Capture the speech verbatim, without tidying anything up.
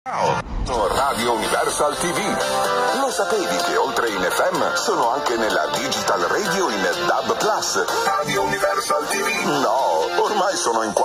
Ciao, sono Radio Universal T V. Lo sapevi che oltre in F M sono anche nella Digital Radio in D A B plus? Radio Universal T V? No, ormai sono in